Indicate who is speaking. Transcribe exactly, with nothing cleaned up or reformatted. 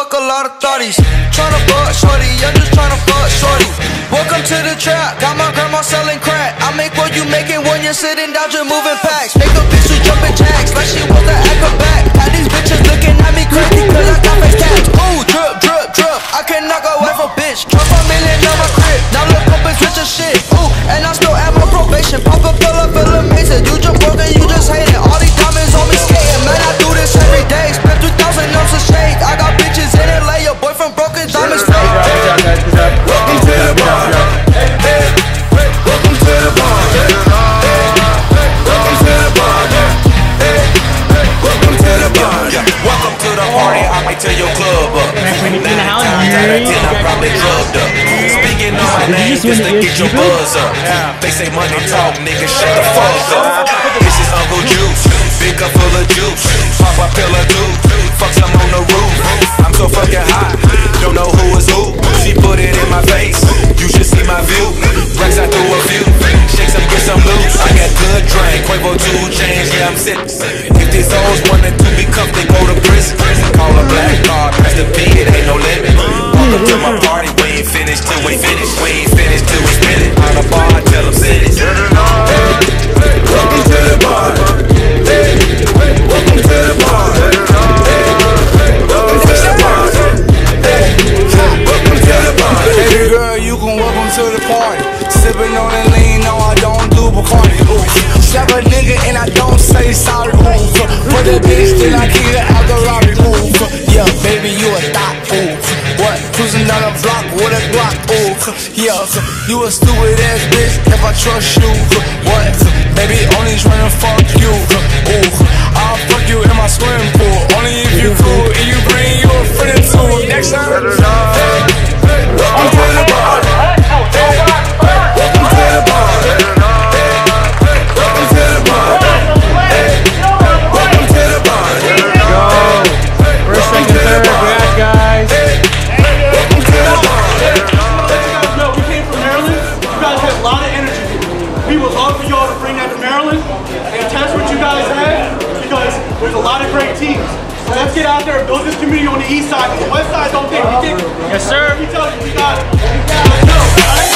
Speaker 1: fuck a lot of thotties. Tryna fuck shorty, I'm just tryna fuck shorty. Welcome to the trap, got my grandma selling crack. I make what you making when you're sitting down just moving packs. Make a bitch who jumping jacks like she was an acrobat. Had these bitches looking at me crazy cause I got face tats. Ooh, drip, drip, drip, I can knock her off a bitch. Drop a million on my crib, now look up and switch a shit. Ooh, and I still at my probation. Pop a pill, I feel amazing. You just broken, you just hating. All these diamonds on me skating. Man, I do this every day. Spend two thousand ounces of shade. I got bitches in L A. Your boyfriend broken, diamonds fake.
Speaker 2: Welcome to the bar. Welcome to the bar. Welcome to the bar. Welcome to the bar.
Speaker 3: Welcome to the party. I might tell your club up. Nine times out of ten, I'm probably drugged up. Speaking on my name just to get your buzz up. They say money talk, nigga, shut the fuck up. This is Uncle Juice, big cup full of juice. Pop a pill or two, fuck some on the roof. I'm so fucking hot, don't know who is who. She put it in my face, you should see my view. Racks I threw a few, shake some, get some loose. I got good drink, Quavo two chains, yeah I'm sick. If these hoes wanted to be cuffed, they go to prison. Call a black card, press the P, it ain't no limit. Welcome to my party, we ain't finished till we finish. We ain't finished till we spin it. On the bar, tell them sit it.
Speaker 2: Welcome to the bar. Welcome to the bar. Welcome to the bar. Welcome to the bar.
Speaker 4: Baby girl, you can welcome to the party. Sipping on the lean, no I don't do Bacardi. Slap a nigga and I don't say sorry. Ooh, put a bitch, then I kick her out the lobby. Ooh, yeah, baby, you a thot. Ooh, what? Cruising down the block with a Glock. Ooh, yeah, you a stupid ass bitch if I trust you. What? Baby, only tryna fuck you. Ooh, I'll fuck you in my swimming pool. Only if you cool and you bring your friend too. Next time.
Speaker 2: Welcome to the bar. Welcome to the bar. Welcome to the bar. Welcome to the bar.
Speaker 5: Go. First, second, third, bad guys.
Speaker 2: Welcome to the bar.
Speaker 6: Let you guys know, we came from Maryland. You guys have a lot of energy. We would love for y'all to bring that to Maryland and test what you guys have because there's a lot of great teams. So let's get out there and build this community on the east side. The west side don't think we think.
Speaker 5: Yes, sir.
Speaker 6: We tell you, we got it. We got it. Let's go. All right?